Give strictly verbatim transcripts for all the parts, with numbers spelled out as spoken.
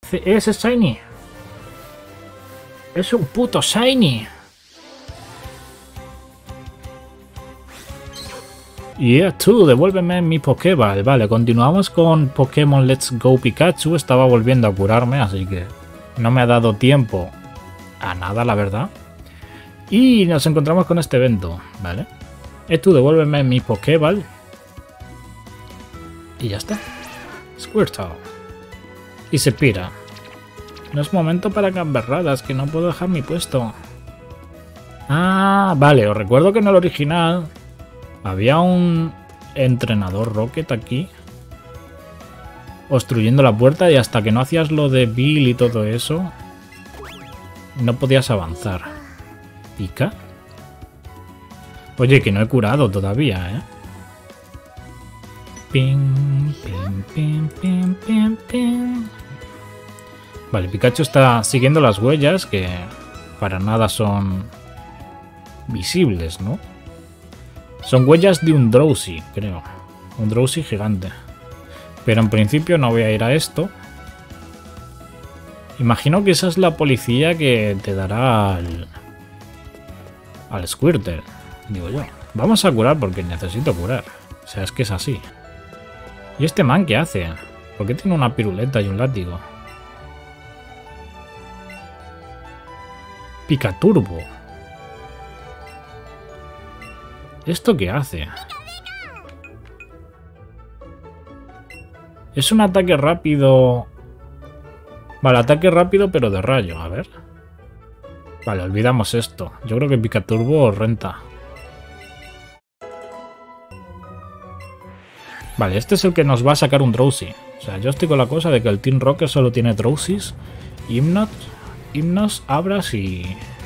Ese es Shiny. Es un puto Shiny. Yeah, tú, devuélveme mi Pokéball. Vale, continuamos con Pokémon Let's Go Pikachu. Estaba volviendo a curarme, así que no me ha dado tiempo a nada, la verdad. Y nos encontramos con este evento, ¿vale? Eh, tú, devuélveme mi Pokéball. Y ya está. Squirtle. Y se pira. No es momento para gamberradas, que no puedo dejar mi puesto. Ah, vale, os recuerdo que en el original había un entrenador Rocket aquí obstruyendo la puerta y hasta que no hacías lo de Bill y todo eso no podías avanzar. ¿Pica? Oye, que no he curado todavía, ¿eh? Pim, pim, pim, pim, pim, pim. Vale, Pikachu está siguiendo las huellas que para nada son visibles, ¿no? Son huellas de un Drowsy, creo. Un Drowsy gigante. Pero en principio no voy a ir a esto. Imagino que esa es la policía que te dará al, al Squirtle, digo yo. Vamos a curar porque necesito curar. O sea, es que es así. ¿Y este man qué hace? ¿Por qué tiene una piruleta y un látigo? Picaturbo. ¿Esto qué hace? Es un ataque rápido. Vale, ataque rápido pero de rayo, a ver. Vale, olvidamos esto. Yo creo que Picaturbo renta. Vale, este es el que nos va a sacar un Drowsy. O sea, yo estoy con la cosa de que el Team Rocket solo tiene Drowsys, Hymnos, Hymnos, Abras y...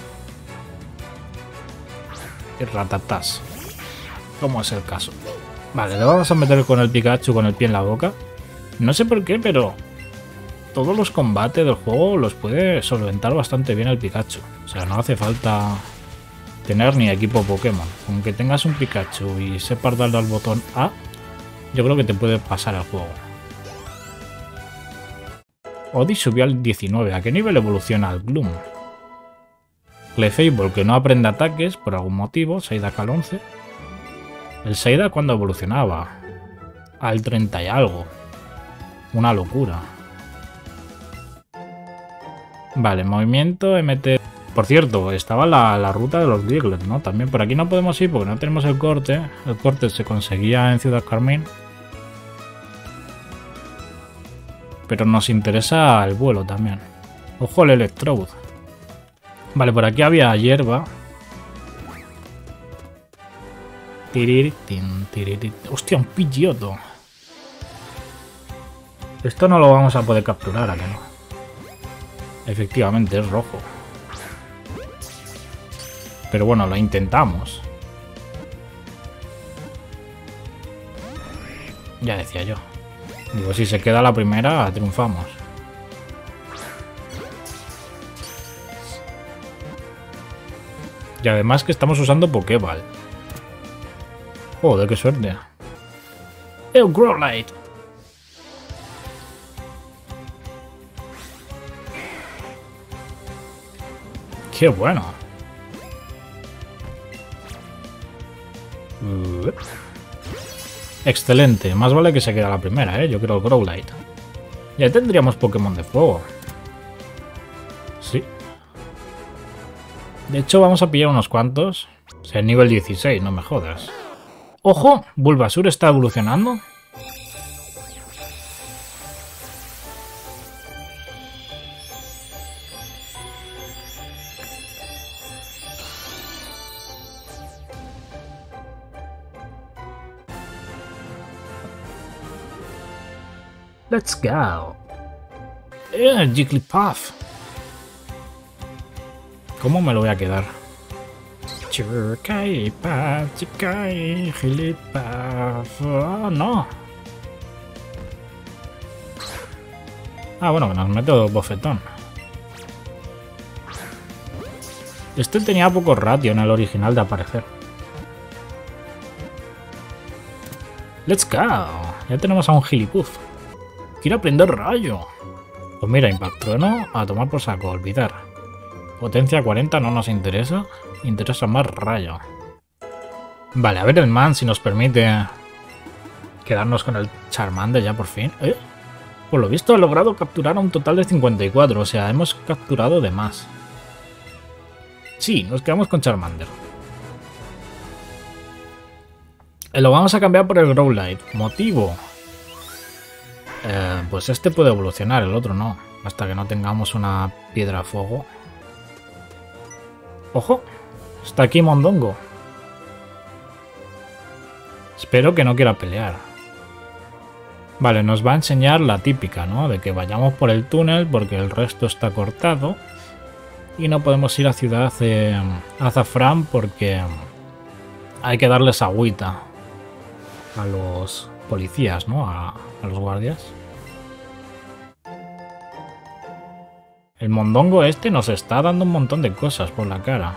y Ratatás. ¿Cómo es el caso? Vale, le vamos a meter con el Pikachu con el pie en la boca. No sé por qué, pero todos los combates del juego los puede solventar bastante bien el Pikachu. O sea, no hace falta tener ni equipo Pokémon. Con que tengas un Pikachu y sepas darle al botón A, yo creo que te puede pasar el juego. Odi subió al diecinueve. ¿A qué nivel evoluciona el Gloom? Clefable, que no aprende ataques por algún motivo. Psyduck al once. El Psyduck cuando evolucionaba al treinta y algo. Una locura. Vale, movimiento M T. Por cierto, estaba la, la ruta de los Diglett, ¿no? También por aquí no podemos ir porque no tenemos el corte. El corte se conseguía en Ciudad Carmín. Pero nos interesa el vuelo también. Ojo el Electrode. Vale, por aquí había hierba. Tiriritin, tiriritin. Hostia, un Pidgeotto. Esto no lo vamos a poder capturar, ¿a que no? Efectivamente, es rojo. Pero bueno, lo intentamos. Ya decía yo. Digo, si se queda la primera, triunfamos. Y además que estamos usando Pokéball. Joder, qué suerte. ¡El Growlithe! ¡Qué bueno! Uh. Excelente, más vale que se quede la primera, ¿eh? Yo creo el Growlithe. Ya tendríamos Pokémon de fuego. Sí. De hecho, vamos a pillar unos cuantos. O sea, nivel dieciséis, no me jodas. ¡Ojo! ¿Bulbasur está evolucionando? Let's go. Eh, Jigglypuff. ¿Cómo me lo voy a quedar? Jigglypuff, Jigglypuff. Oh, no. Ah, bueno, que nos meto bofetón. Este tenía poco ratio en el original de aparecer. Let's go. Ya tenemos a un Jigglypuff. Quiero aprender rayo. Pues mira, Impact Trueno, a tomar por saco, olvidar. Potencia cuarenta no nos interesa. Interesa más rayo. Vale, a ver el man si nos permite quedarnos con el Charmander ya por fin. ¿Eh? Por lo visto he logrado capturar a un total de cincuenta y cuatro, o sea, hemos capturado de más. Sí, nos quedamos con Charmander. Lo vamos a cambiar por el Growlithe. Motivo. Eh, pues este puede evolucionar, el otro no. Hasta que no tengamos una piedra a fuego. ¡Ojo! Está aquí Mondongo. Espero que no quiera pelear. Vale, nos va a enseñar la típica, ¿no? De que vayamos por el túnel porque el resto está cortado. Y no podemos ir a Ciudad eh, Azafrán porque hay que darles agüita a los policías, ¿no? A, a los guardias. El mondongo este nos está dando un montón de cosas por la cara.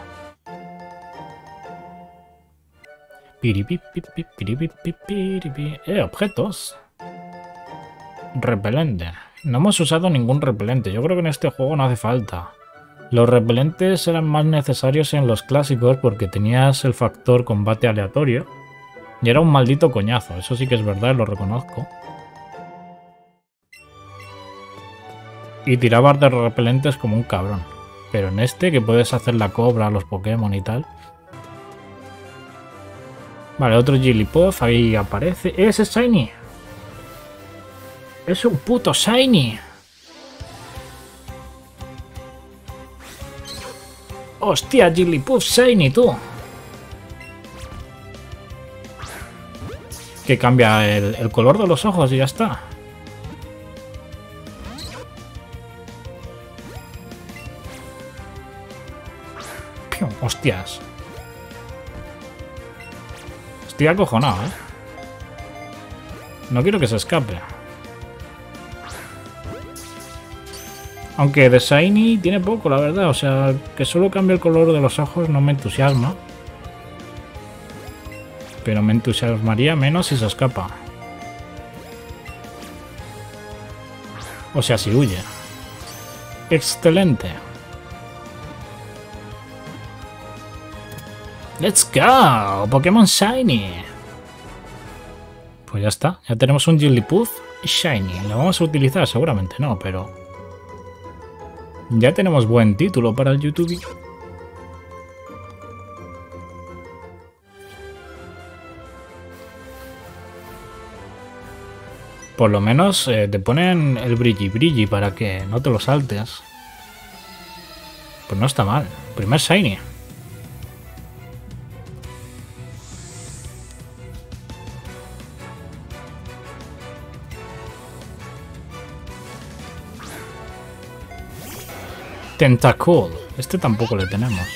Eh, objetos. Repelente. No hemos usado ningún repelente. Yo creo que en este juego no hace falta. Los repelentes eran más necesarios en los clásicos porque tenías el factor combate aleatorio. Y era un maldito coñazo. Eso sí que es verdad, lo reconozco. Y tirabas de repelentes como un cabrón. Pero en este, que puedes hacer la cobra a los Pokémon y tal. Vale, otro Jigglypuff, ahí aparece. ¡Ese es Shiny! ¡Es un puto Shiny! ¡Hostia, Jigglypuff Shiny, tú! Que cambia el, el color de los ojos y ya está. Pium, hostias. Estoy acojonado, ¿eh? No quiero que se escape. Aunque de Shiny tiene poco, la verdad. O sea, que solo cambie el color de los ojos no me entusiasma. Pero me entusiasmaría menos si se escapa. O sea, si huye. Excelente. ¡Let's go! ¡Pokémon Shiny! Pues ya está. Ya tenemos un Jigglypuff Shiny. Lo vamos a utilizar seguramente, no, pero... ya tenemos buen título para el YouTube. Por lo menos eh, te ponen el brilli brilli para que no te lo saltes. Pues no está mal. Primer Shiny. Tentacool. Este tampoco le tenemos.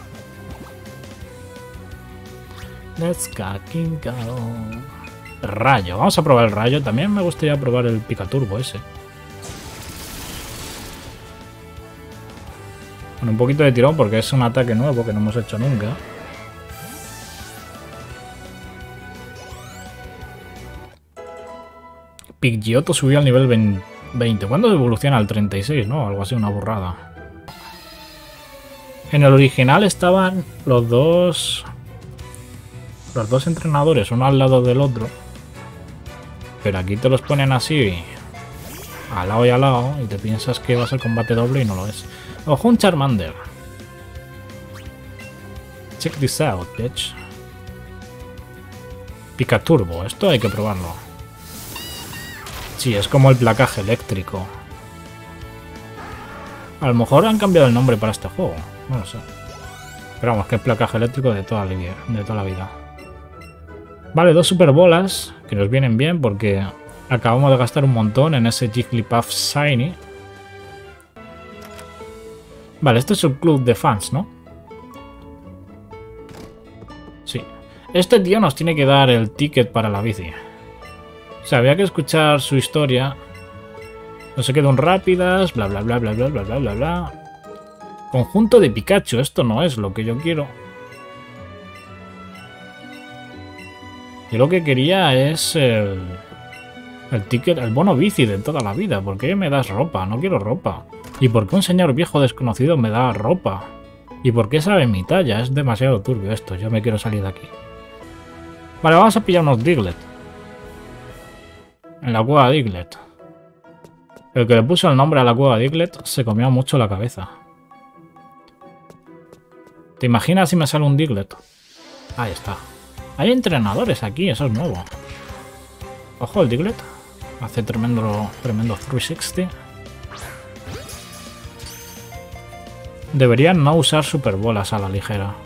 Let's fucking go. Rayo. Vamos a probar el rayo. También me gustaría probar el Picaturbo ese. Con un poquito de tirón porque es un ataque nuevo que no hemos hecho nunca. Pidgeotto subió al nivel veinte. ¿Cuándo evoluciona al treinta y seis? ¿No? Algo así, una burrada. En el original estaban los dos... los dos entrenadores, uno al lado del otro. Pero aquí te los ponen así, al lado y al lado, y te piensas que va a ser combate doble y no lo es. Ojo, un Charmander. Check this out, bitch. Picaturbo, esto hay que probarlo. Sí, es como el placaje eléctrico. A lo mejor han cambiado el nombre para este juego, no lo sé. Pero vamos, que es placaje eléctrico de toda la vida. De toda la vida. Vale, dos super bolas que nos vienen bien porque acabamos de gastar un montón en ese Jigglypuff Shiny. Vale, este es el club de fans, ¿no? Sí. Este tío nos tiene que dar el ticket para la bici. O sea, había que escuchar su historia. No se quedan rápidas, bla bla bla bla bla bla bla bla bla. Conjunto de Pikachu, esto no es lo que yo quiero. Yo lo que quería es el, El ticket, el bono bici de toda la vida. ¿Por qué me das ropa? No quiero ropa. ¿Y por qué un señor viejo desconocido me da ropa? ¿Y por qué sabe mi talla? Es demasiado turbio esto. Yo me quiero salir de aquí. Vale, vamos a pillar unos Diglett. En la cueva Diglett. El que le puso el nombre a la cueva Diglett se comió mucho la cabeza. ¿Te imaginas si me sale un Diglett? Ahí está. Hay entrenadores aquí, eso es nuevo. Ojo el Diglett. Hace tremendo, tremendo trescientos sesenta. Deberían no usar superbolas a la ligera.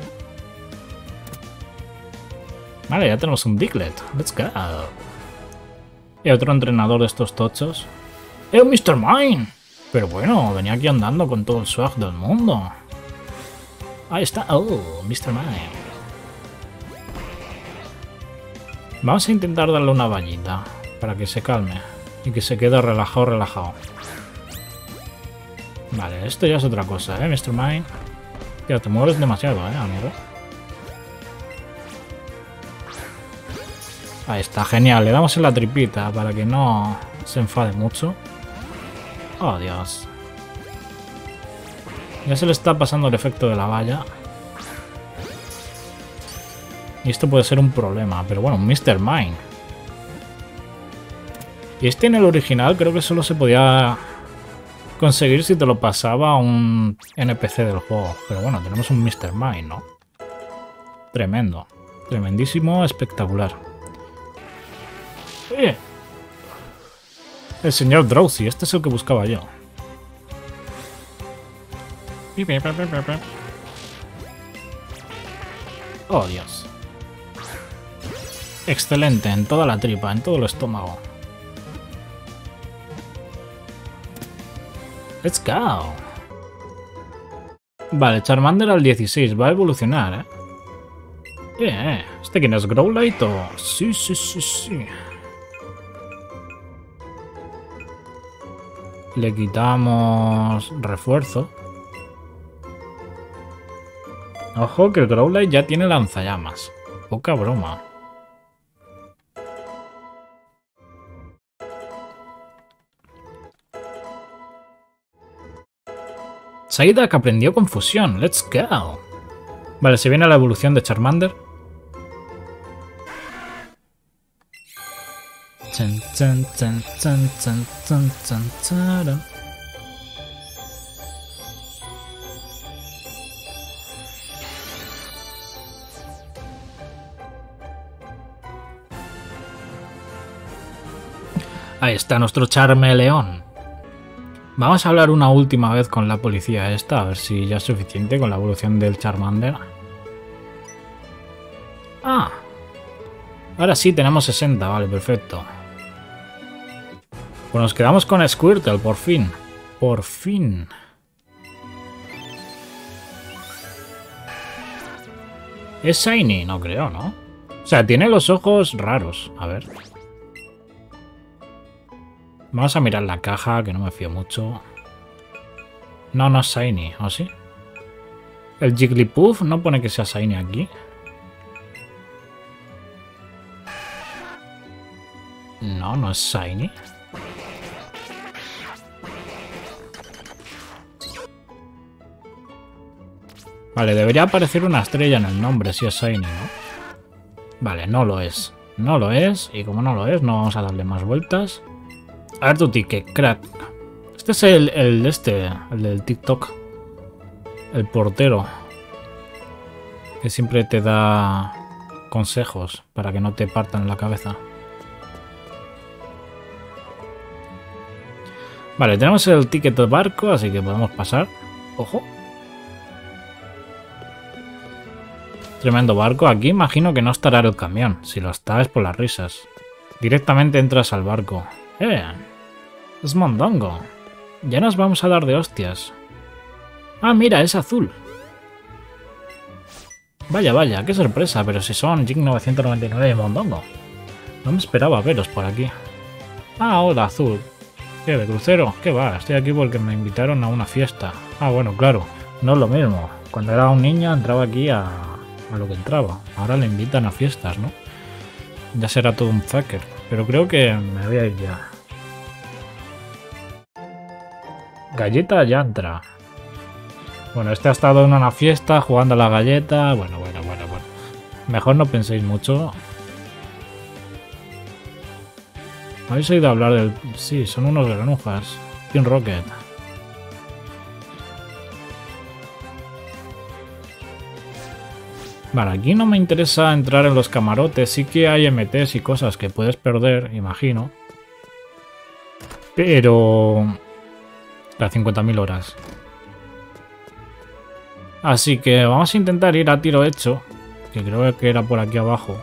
Vale, ya tenemos un Diglett. Let's go. Y otro entrenador de estos tochos. ¡Eh, un mister Mime! Pero bueno, venía aquí andando con todo el swag del mundo. Ahí está. Oh, mister Mime. Vamos a intentar darle una vallita para que se calme y que se quede relajado, relajado. Vale, esto ya es otra cosa, ¿eh, mister Mime? Tío, te mueves demasiado, ¿eh, amigo? Ahí está, genial. Le damos en la tripita para que no se enfade mucho. Oh, Dios. Ya se le está pasando el efecto de la valla. Y esto puede ser un problema, pero bueno, un mister Mime. Y este en el original creo que solo se podía conseguir si te lo pasaba a un N P C del juego. Pero bueno, tenemos un mister Mime, ¿no? Tremendo. Tremendísimo, espectacular. ¡Eh! El señor Drowsy, este es el que buscaba yo. Oh, Dios. Excelente, en toda la tripa, en todo el estómago. Let's go. Vale, Charmander al dieciséis, va a evolucionar, ¿eh? Eh, ¿este quién es? ¿Growlithe o...? Sí, sí, sí, sí. Le quitamos refuerzo. Ojo que el Growlithe ya tiene lanzallamas. Poca broma. Psyduck aprendió confusión. Let's go. Vale, se viene la evolución de Charmander. Chan, chan, chan, chan, chan, chan, chan, chan. Ahí está nuestro Charmeleón. Vamos a hablar una última vez con la policía esta, a ver si ya es suficiente con la evolución del Charmander. Ah, ahora sí tenemos sesenta, vale, perfecto. Pues nos quedamos con Squirtle, por fin. Por fin. ¿Es shiny? No creo, ¿no? O sea, tiene los ojos raros. A ver. Vamos a mirar la caja, que no me fío mucho. No, no es shiny, ¿o sí? El Jigglypuff no pone que sea shiny aquí. No, no es shiny. Vale, debería aparecer una estrella en el nombre si es shiny, ¿no? Vale, no lo es. No lo es, y como no lo es, no vamos a darle más vueltas. A ver tu ticket, crack. Este es el, el este, el del TikTok. El portero. Que siempre te da consejos para que no te partan la cabeza. Vale, tenemos el ticket de barco, así que podemos pasar. Ojo. Tremendo barco. Aquí imagino que no estará el camión. Si lo está es por las risas. Directamente entras al barco. ¡Eh! Es mondongo. Ya nos vamos a dar de hostias. Ah, mira, es azul. Vaya, vaya, qué sorpresa, pero si son Jig novecientos noventa y nueve de mondongo. No me esperaba veros por aquí. Ah, hola, azul. ¿Qué, de crucero? ¿Qué va? Estoy aquí porque me invitaron a una fiesta. Ah, bueno, claro, no es lo mismo. Cuando era un niño entraba aquí a, a lo que entraba. Ahora le invitan a fiestas, ¿no? Ya será todo un fucker. pero creo que me voy a ir ya. Galleta Yantra. Bueno, este ha estado en una fiesta jugando a la galleta. Bueno, bueno, bueno, bueno. Mejor no penséis mucho. ¿Habéis oído hablar del...? Sí, son unos granujas. Team Rocket. Vale, aquí no me interesa entrar en los camarotes. Sí que hay M Ts y cosas que puedes perder, imagino. Pero... las cincuenta mil horas. Así que vamos a intentar ir a tiro hecho. Que creo que era por aquí abajo.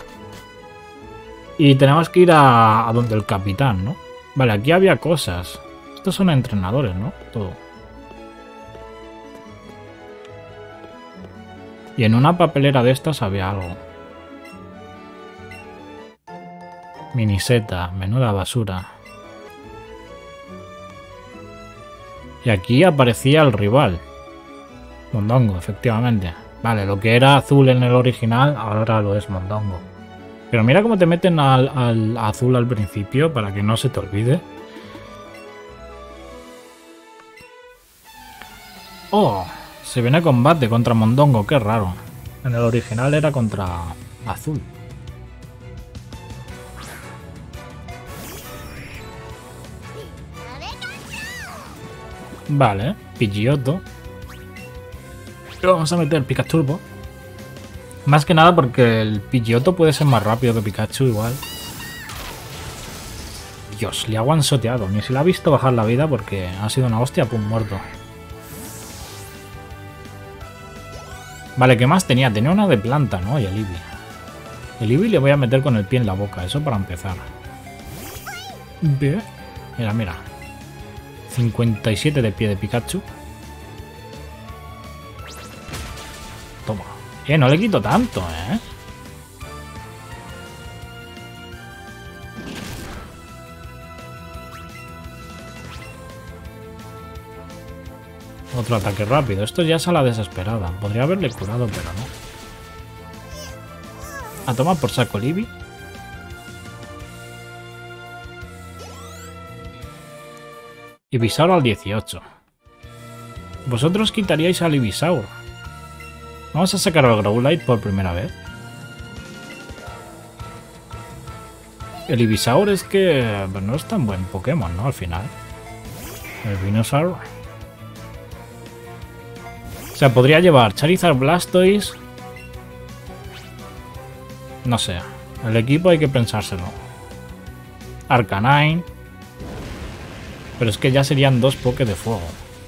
Y tenemos que ir a, a donde el capitán, ¿no? Vale, aquí había cosas. Estos son entrenadores, ¿no? Todo. Y en una papelera de estas había algo. Miniseta, menuda basura. Y aquí aparecía el rival. Mondongo, efectivamente. Vale, lo que era azul en el original, ahora lo es Mondongo. Pero mira cómo te meten al, al azul al principio para que no se te olvide. Oh, se viene combate contra Mondongo, qué raro. En el original era contra azul. Vale, Pidgeotto. Vamos a meter Pikachu Turbo. Más que nada porque el Pidgeotto puede ser más rápido que Pikachu igual. Dios, le ha one-shoteado. Ni se le ha visto bajar la vida porque ha sido una hostia, pum, muerto. Vale, ¿qué más tenía? Tenía una de planta, ¿no? Y el Eevee. El Eevee le voy a meter con el pie en la boca, eso para empezar. Bien. Mira, mira. cincuenta y siete de pie de Pikachu. Toma. Eh, no le quito tanto, ¿eh? Otro ataque rápido. Esto ya es a la desesperada. Podría haberle curado, pero no. A tomar por saco el Eevee. Ivysaur al dieciocho. Vosotros quitaríais al Ivysaur. Vamos a sacar al Growlithe por primera vez. El Ivysaur es que pues, no es tan buen Pokémon, ¿no? Al final. El Venusaur. O sea, podría llevar Charizard, Blastoise. No sé. El equipo hay que pensárselo. Arcanine. Pero es que ya serían dos Poké de fuego.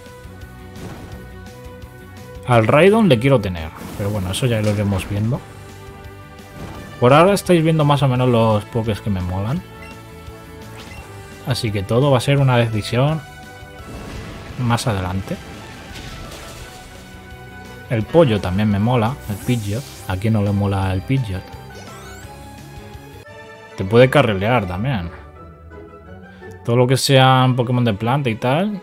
Al Raidon le quiero tener. Pero bueno, eso ya lo iremos viendo. Por ahora estáis viendo más o menos los Pokés que me molan. Así que todo va a ser una decisión más adelante. El pollo también me mola. El Pidgeot. ¿A quién no le mola el Pidgeot? Te puede carrilear también. Todo lo que sean Pokémon de planta y tal.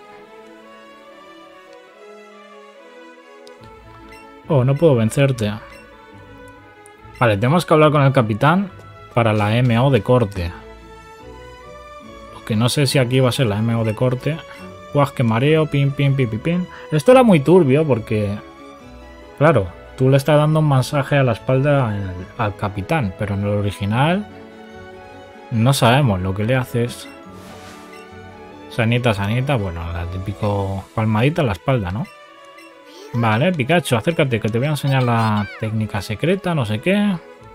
Oh, no puedo vencerte. Vale, tenemos que hablar con el capitán para la M O de corte. Lo que no sé si aquí va a ser la M O de corte. Guau, que mareo, pim, pim, pim, pim, pim. Esto era muy turbio porque... Claro, tú le estás dando un masaje a la espalda al, al capitán, pero en el original no sabemos lo que le haces. Sanita, sanita, bueno, la típico palmadita en la espalda, ¿no? Vale, Pikachu, acércate que te voy a enseñar la técnica secreta, no sé qué.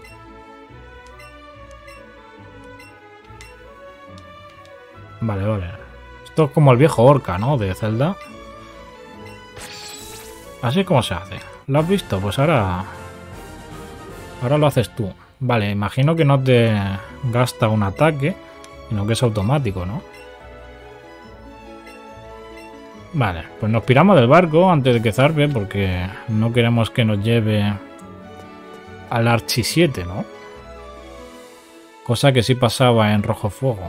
Vale, vale. Esto es como el viejo Orca, ¿no? De Zelda. Así es como se hace. ¿Lo has visto? Pues ahora... Ahora lo haces tú. Vale, imagino que no te gasta un ataque, sino que es automático, ¿no? Vale, pues nos piramos del barco antes de que zarpe porque no queremos que nos lleve al Archi siete, ¿no? Cosa que sí pasaba en Rojo Fuego.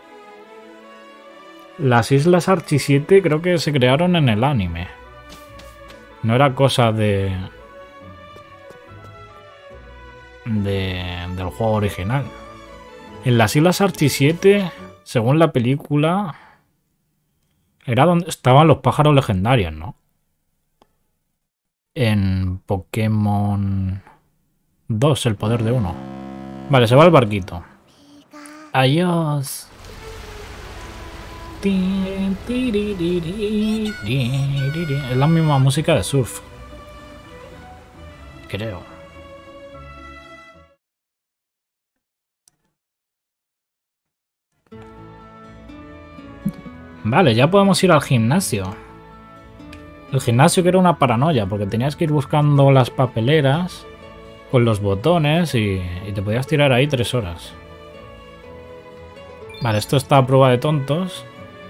Las islas Archi siete creo que se crearon en el anime. No era cosa de... de del juego original. En las Islas Archie siete, según la película, era donde estaban los pájaros legendarios, ¿no? En Pokémon dos, el poder de uno. Vale, se va el barquito. Adiós. Es la misma música de surf. Creo. Vale, ya podemos ir al gimnasio. El gimnasio que era una paranoia, porque tenías que ir buscando las papeleras con los botones y, y te podías tirar ahí tres horas. Vale, esto está a prueba de tontos.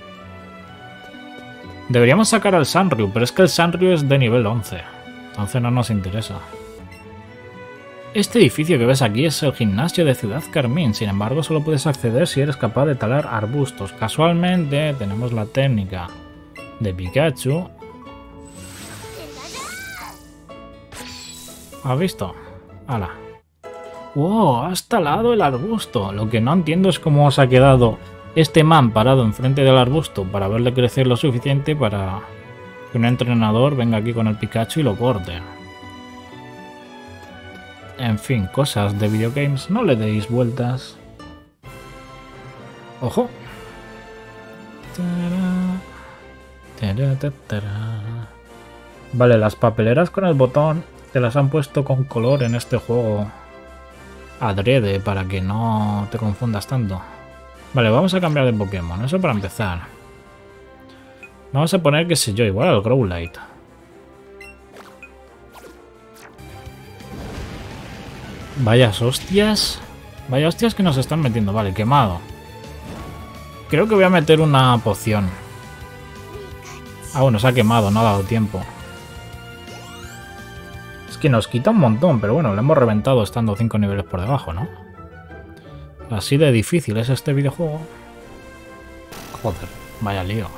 Deberíamos sacar al Sanryu, pero es que el Sanryu es de nivel once. Entonces no nos interesa. Este edificio que ves aquí es el gimnasio de Ciudad Carmín. Sin embargo, solo puedes acceder si eres capaz de talar arbustos. Casualmente tenemos la técnica de Pikachu. ¿Has visto? ¡Hala! ¡Wow! Has talado el arbusto. Lo que no entiendo es cómo se ha quedado este man parado enfrente del arbusto para verle crecer lo suficiente para que un entrenador venga aquí con el Pikachu y lo corte. En fin, cosas de videogames. No le deis vueltas. ¡Ojo! Vale, las papeleras con el botón te las han puesto con color en este juego adrede para que no te confundas tanto. Vale, vamos a cambiar de Pokémon, eso para empezar. Vamos a poner, qué sé yo, igual al Growlithe. Vayas hostias. Vaya hostias que nos están metiendo. Vale, quemado. Creo que voy a meter una poción. Ah, bueno, se ha quemado, no ha dado tiempo. Es que nos quita un montón, pero bueno, lo hemos reventado estando cinco niveles por debajo, ¿no? Así de difícil es este videojuego. Joder, vaya lío.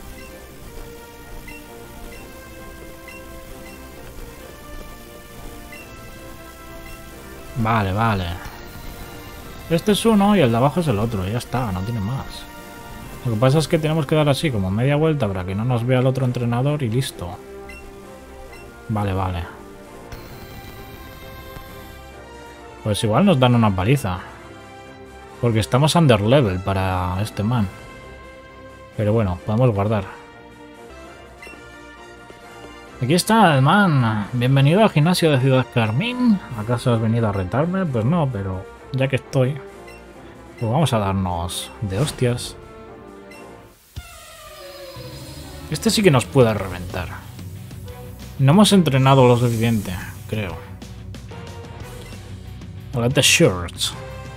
Vale, vale. Este es uno y el de abajo es el otro. Ya está, no tiene más. Lo que pasa es que tenemos que dar así como media vuelta para que no nos vea el otro entrenador y listo. Vale, vale. Pues igual nos dan una paliza. Porque estamos under level para este man. Pero bueno, podemos guardar. Aquí está el man. Bienvenido al gimnasio de Ciudad Carmín. ¿Acaso has venido a retarme? Pues no, pero ya que estoy, pues vamos a darnos de hostias. Este sí que nos puede reventar. No hemos entrenado lo suficiente, creo. Let the shirts.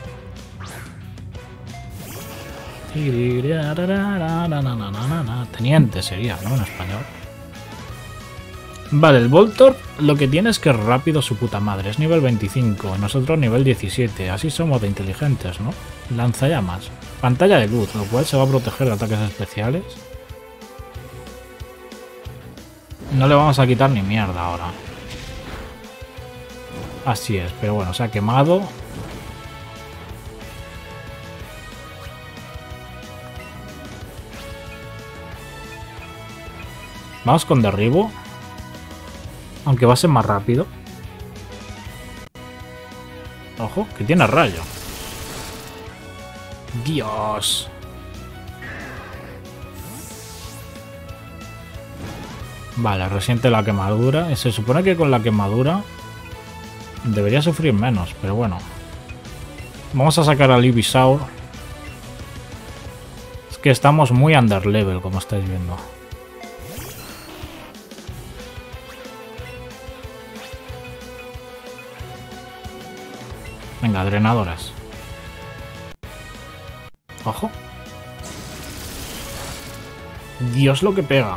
Teniente sería, ¿no? En español. Vale, el Voltorb lo que tiene es que es rápido su puta madre. Es nivel veinticinco, nosotros nivel diecisiete. Así somos de inteligentes, ¿no? Lanzallamas. Pantalla de luz, lo cual se va a proteger de ataques especiales. No le vamos a quitar ni mierda ahora. Así es, pero bueno, se ha quemado. Vamos con derribo. Aunque va a ser más rápido. Ojo, que tiene rayo. Dios. Vale, resiente la quemadura. Se supone que con la quemadura debería sufrir menos, pero bueno. Vamos a sacar al Ivysaur. Es que estamos muy under level, como estáis viendo. Venga, drenadoras. Ojo. Dios, lo que pega.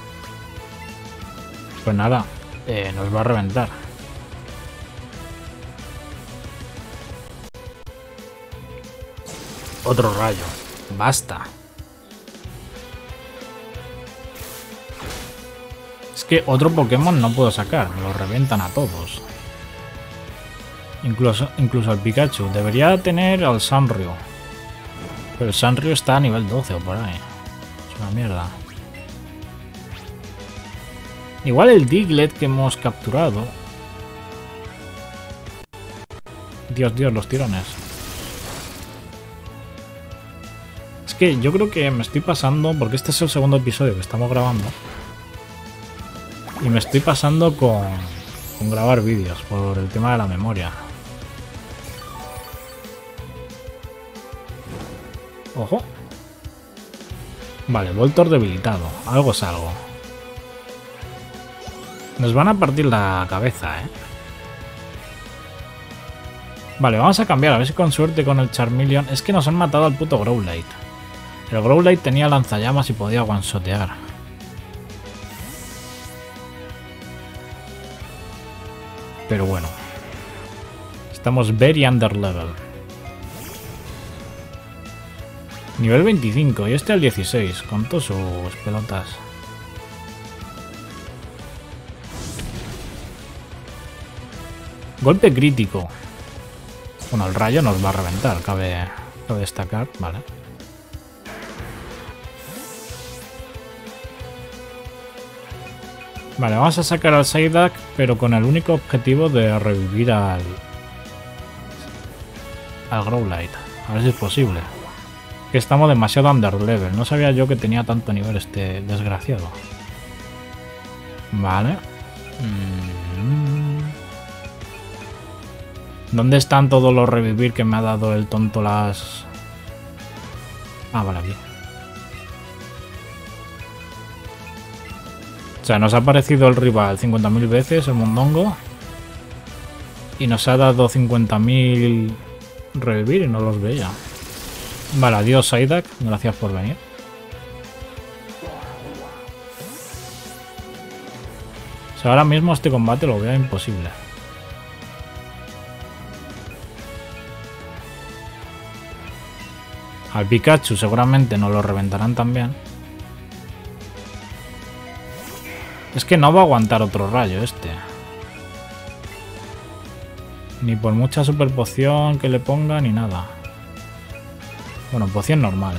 Pues nada. Eh, nos va a reventar. Otro rayo. Basta. Es que otro Pokémon no puedo sacar. Me lo revientan a todos. Incluso, incluso al Pikachu. Debería tener al Sanrio. Pero el Sanrio está a nivel doce o por ahí. Es una mierda. Igual el Diglett que hemos capturado. Dios, Dios, los tirones. Es que yo creo que me estoy pasando, porque este es el segundo episodio que estamos grabando. Y me estoy pasando con, con grabar vídeos por el tema de la memoria. Ojo. Vale, Voltor debilitado. Algo es algo. Nos van a partir la cabeza, ¿eh? Vale, vamos a cambiar. A ver si con suerte con el Charmeleon. Es que nos han matado al puto Growlithe. El Growlithe tenía lanzallamas y podía one-shotear. Pero bueno. Estamos very under level. Nivel veinticinco y este al dieciséis. Con todas sus pelotas. Golpe crítico. Bueno, el rayo nos va a reventar, cabe, cabe destacar. Vale. Vale, vamos a sacar al Psyduck, pero con el único objetivo de revivir al... al Growlithe. A ver si es posible. Que estamos demasiado underlevel. No sabía yo que tenía tanto nivel este desgraciado. Vale. Mm. ¿Dónde están todos los revivir que me ha dado el tonto las...? Ah, vale, aquí. O sea, nos ha aparecido el rival cincuenta mil veces, el Mondongo. Y nos ha dado cincuenta mil revivir y no los veía. Vale, adiós Psyduck, gracias por venir. O sea, ahora mismo este combate lo veo imposible. Al Pikachu seguramente nos lo reventarán también. Es que no va a aguantar otro rayo este. Ni por mucha super poción que le ponga ni nada. Bueno, poción normal.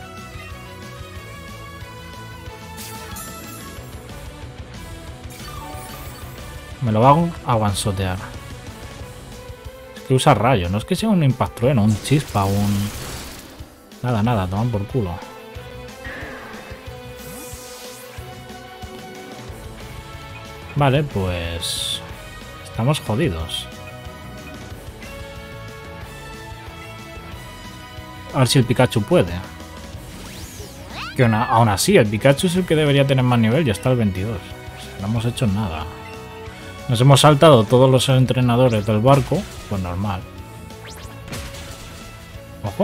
Me lo va a one-shotear. Es que usa rayo. No es que sea un impactrueno, un chispa, un... Nada, nada, toman por culo. Vale, pues... estamos jodidos. A ver si el Pikachu puede. Que una, aún así, el Pikachu es el que debería tener más nivel y está al veintidós. O sea, no hemos hecho nada. Nos hemos saltado todos los entrenadores del barco. Pues normal. Ojo.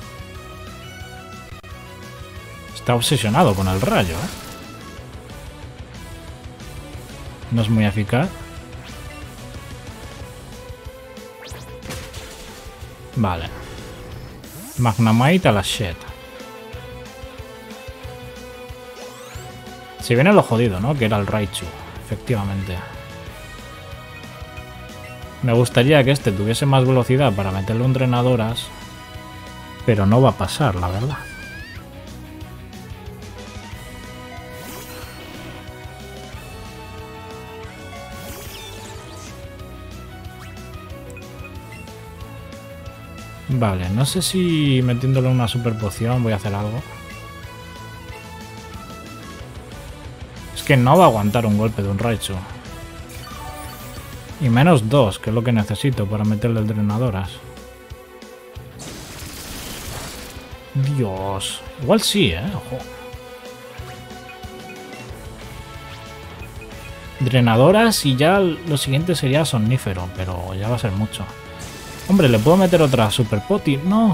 Está obsesionado con el rayo, ¿eh? No es muy eficaz. Vale. Magnemite a la shit. Si viene lo jodido, ¿no? Que era el Raichu. Efectivamente. Me gustaría que este tuviese más velocidad para meterle un drenadoras. Pero no va a pasar, la verdad. Vale, no sé si metiéndole una super poción voy a hacer algo. Es que no va a aguantar un golpe de un Raichu. Y menos dos, que es lo que necesito para meterle el drenadoras. Dios. Igual sí, ¿eh? Ojo. Drenadoras y ya lo siguiente sería somnífero, pero ya va a ser mucho. Hombre, ¿le puedo meter otra Super Poti? No.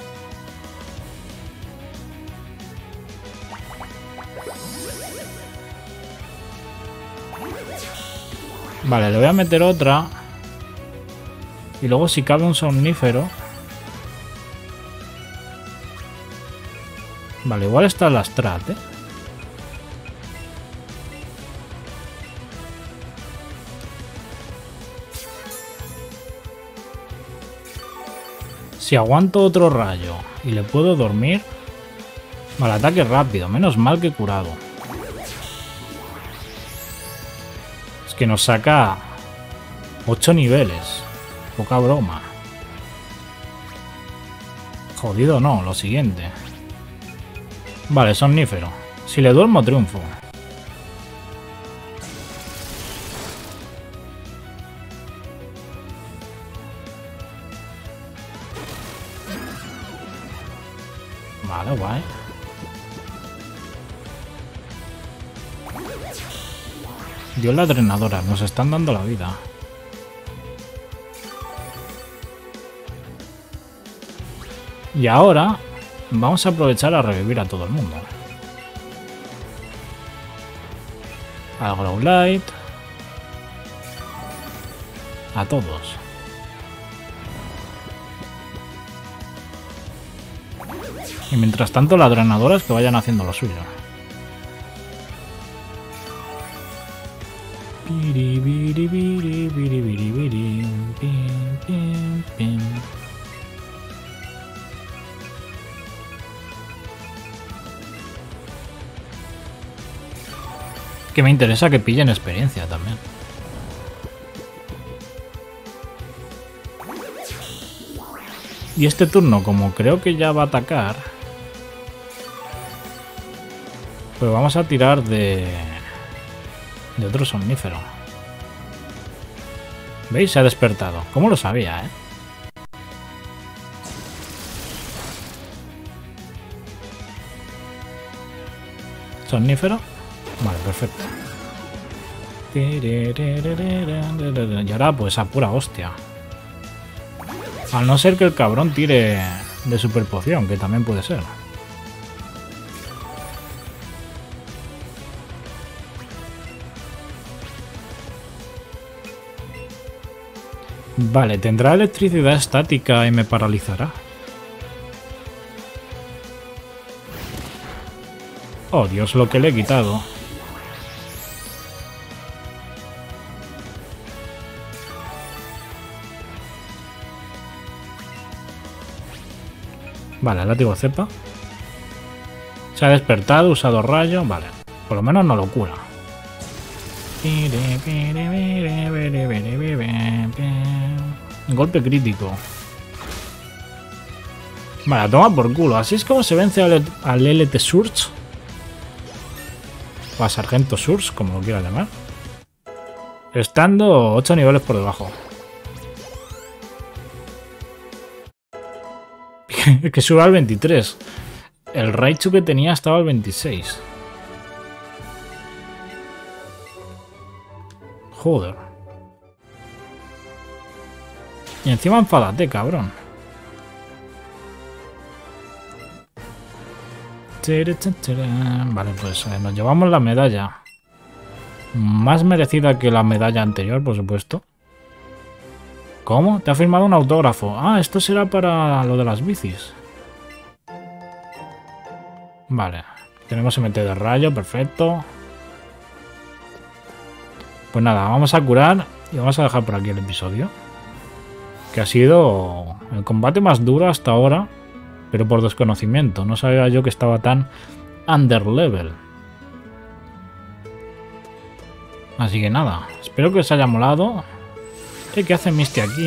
Vale, le voy a meter otra. Y luego si cabe un somnífero. Vale, igual está la strat, ¿eh? Si aguanto otro rayo y le puedo dormir... Vale, ataque rápido. Menos mal que curado. Es que nos saca... ocho niveles. Poca broma. Jodido no, lo siguiente. Vale, somnífero. Si le duermo, triunfo. Vale, guay. Dios, la drenadora. Nos están dando la vida. Y ahora vamos a aprovechar a revivir a todo el mundo. Al Growlithe. A todos. Y mientras tanto las drenadoras que vayan haciendo lo suyo. Que me interesa que pillen experiencia también. Y este turno, como creo que ya va a atacar, pues vamos a tirar de... de otro somnífero. ¿Veis? Se ha despertado. ¿Cómo lo sabía, eh? ¿Somnífero? Vale, perfecto. Y ahora pues a pura hostia. Al no ser que el cabrón tire de super poción, que también puede ser. Vale, tendrá electricidad estática y me paralizará. Oh, Dios, lo que le he quitado. Vale, látigo cepa. Se ha despertado, usado rayo. Vale, por lo menos no lo cura. Golpe crítico. Vale, toma por culo. Así es como se vence al, al L T Surge. O a Sargento Surge, como lo quiera llamar. Estando ocho niveles por debajo. Que sube al veintitrés. El Raichu que tenía estaba al veintiséis. Joder. Y encima enfádate, cabrón. Vale, pues eh, nos llevamos la medalla. Más merecida que la medalla anterior, por supuesto. ¿Cómo? Te ha firmado un autógrafo. Ah, esto será para lo de las bicis. Vale. Tenemos M T de rayo, perfecto. Pues nada, vamos a curar y vamos a dejar por aquí el episodio. Que ha sido el combate más duro hasta ahora, pero por desconocimiento. No sabía yo que estaba tan underlevel. Así que nada, espero que os haya molado. ¿Qué hace Misty aquí?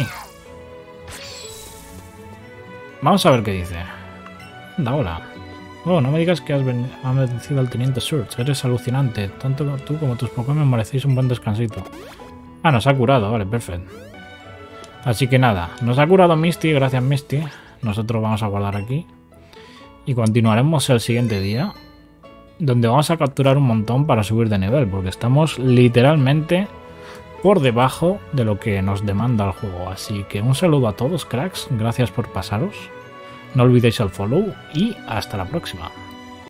Vamos a ver qué dice. Anda, hola. Oh, no me digas que has, has vencido al Teniente Surge. Eres alucinante. Tanto tú como tus Pokémon merecéis un buen descansito. Ah, nos ha curado. Vale, perfecto. Así que nada, nos ha curado Misty. Gracias, Misty. Nosotros vamos a guardar aquí. Y continuaremos el siguiente día, donde vamos a capturar un montón para subir de nivel, porque estamos literalmente por debajo de lo que nos demanda el juego. Así que un saludo a todos, cracks. Gracias por pasaros. No olvidéis el follow y hasta la próxima.